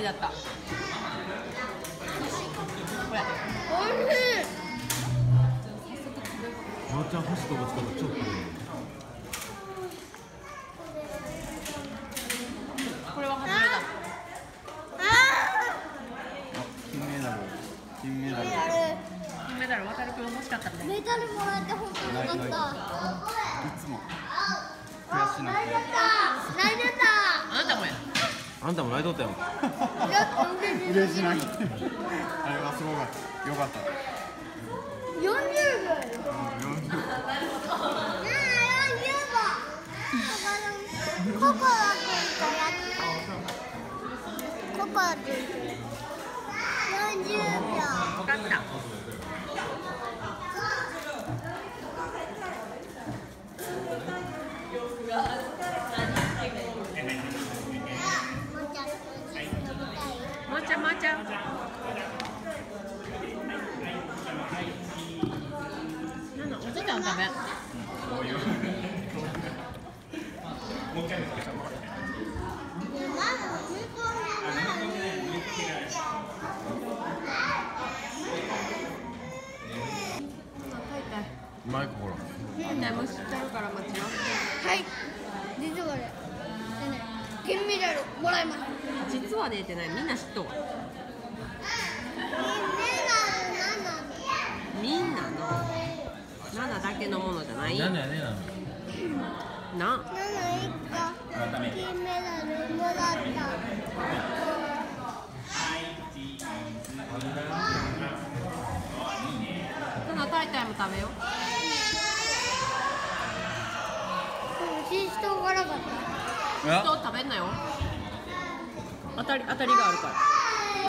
りだった。これ。 おいしい。 まーちゃん箸とか使ったら超くるい。 これは外れだ。 金メダル。金メダル。 金メダル、渡るくん欲しかったね。 メダルもらって本当によかった。 いつも悔しなくて。 泣いてた。 あなたもや。 あんたも泣いとったよ。 嬉しい。 あれはすごかった。よかった。 40秒。ココア君とやココア君40秒。 分かった。もうちゃん、もうちゃん。なんだ、おじいちゃん食べ。 マイクほら。 ね、もう知ってるから待ちます。 はい。実はね、金メダルもらいます。 実はねってない、みんな知っとうわ。みんなの7だけのものじゃない。 なんだよねな。 金メダルもらった。 タイタイも食べよう。 ししとうがなかった。 人食べんなよ。当たりがあるから。